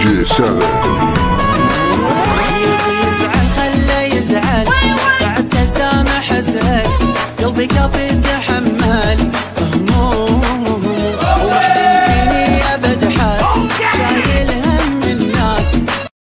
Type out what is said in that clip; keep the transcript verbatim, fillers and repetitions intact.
جي سالم. يزعل خله يزعل، تعبت سامح اسهل، قلبي كافي تحمل،